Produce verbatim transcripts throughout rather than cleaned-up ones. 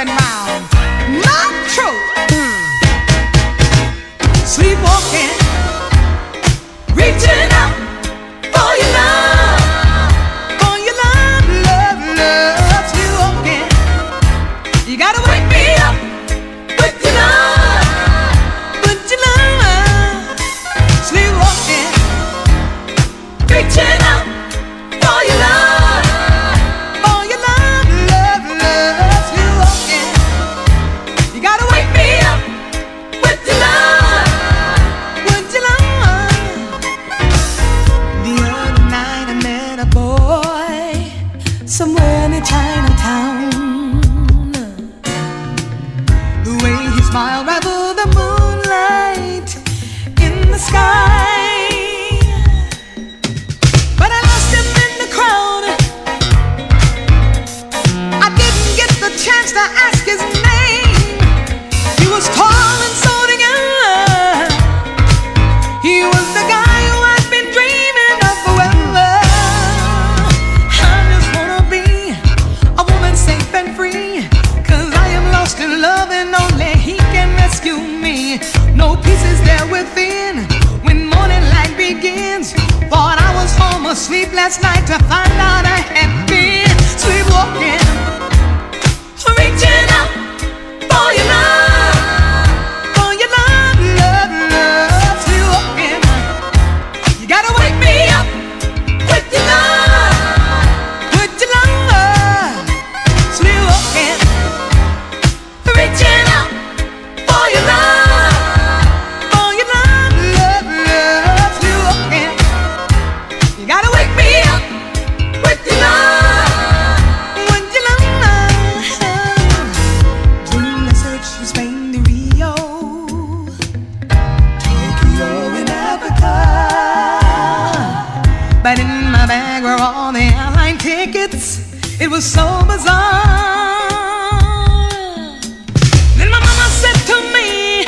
messing round. Not true. Sleepwalking, reaching out for your love, for your love, love, love. Sleepwalking, you gotta wake me up with your love, with your love. Sleepwalking, reaching out for your love, for your love, love, love. Sleepwalking, you gotta wake me up with your love, with your love. The other night I met a boy somewhere near Chinatown. The way he smiled rattled the moonlight in the sky. But I lost him in the crowd. I didn't get the chance to ask his name. He was tall and so together. He was the guy who I'd been dreaming of forever. I just wanna be a woman safe and free, 'cause I am lost in love and only he can rescue me. No pieces there within when morning light begins. Thought I was home asleep last night to find out I had been sleepwalking, reaching out for your love, for your love, love, love. Sleepwalking, you gotta wake me up with your love, with your love. Sleepwalking, reaching out for your love, for your love, love, love. Sleepwalking, you gotta wake me up with your love, with your love. Dream I searched from Spain to Rio, Tokyo and Africa. But in my bag were all the airline tickets. It was so bizarre. Then my mama said to me,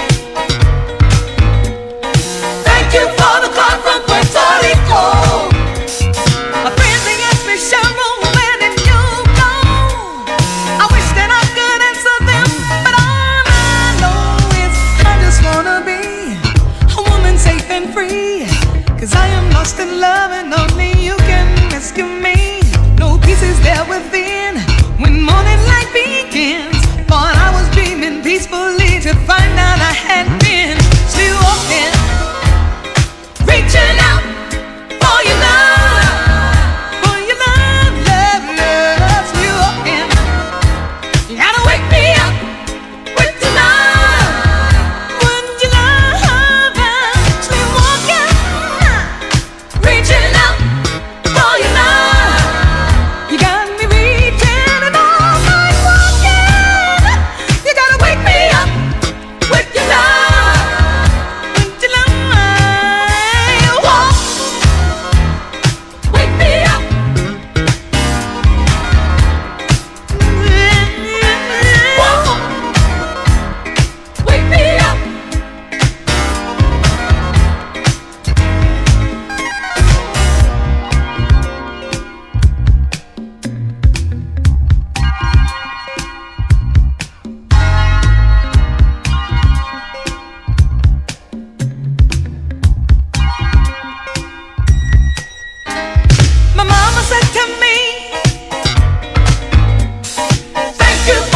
thank you for the card from Puerto Rico. My friends, they asked me, Cheryl, where did you go? I wish that I could answer them, but all I know is I just wanna be a woman safe and free, 'cause I am lost in love and only you can rescue me. No pieces there within when morning light begins. Thought I was dreaming peacefully to find out I had been sleepwalking, reaching out for your love, for your love, love, love. Sleepwalking, you gotta wake me up with your love, with your love. Sleepwalking, reaching out for your love. You got me reaching and all night walking. You gotta wake me up with your love, with your love. Walk, wake me up. Walk, wake me up. My mama said to me, thank you